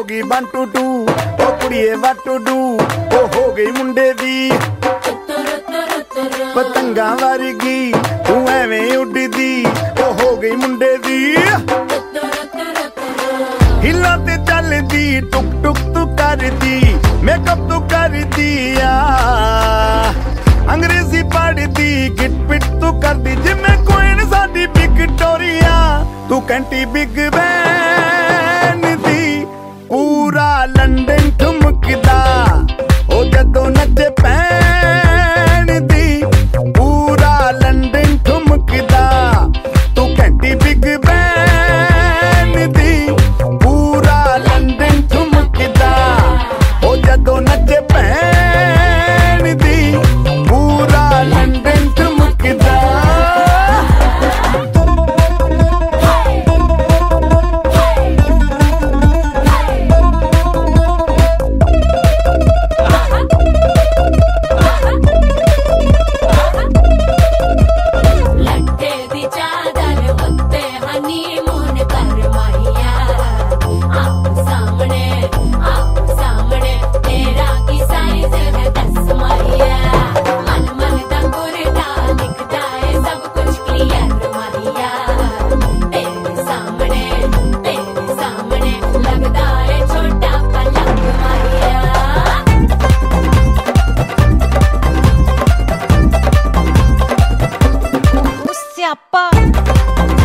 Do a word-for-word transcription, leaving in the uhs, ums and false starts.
गई one two two ओ कुड़िए व्हाट टू डू ओ हो गई मुंडे दी पतंगा वर्गी तू एवें उड़दी ओ हो गई मुंडे दी हिला ते चलदी टुक टुक तू करदी मेकअप तू करदी आ अंग्रेजी पढ़दी गिट पिट तू करदी जिम्मे कोइन साडी विक्टोरिया तू कंटी बिग बैन दी पूरा लंदन ठुमकदा ओ जदों नचे पैन दी पूरा लंदन ठुमकदा तू कंटी बिग बैन दी पूरा लंदन ठुमकदा ओ जदों नचे पैन दी पूरा लंदन ठुमकदा Siapa?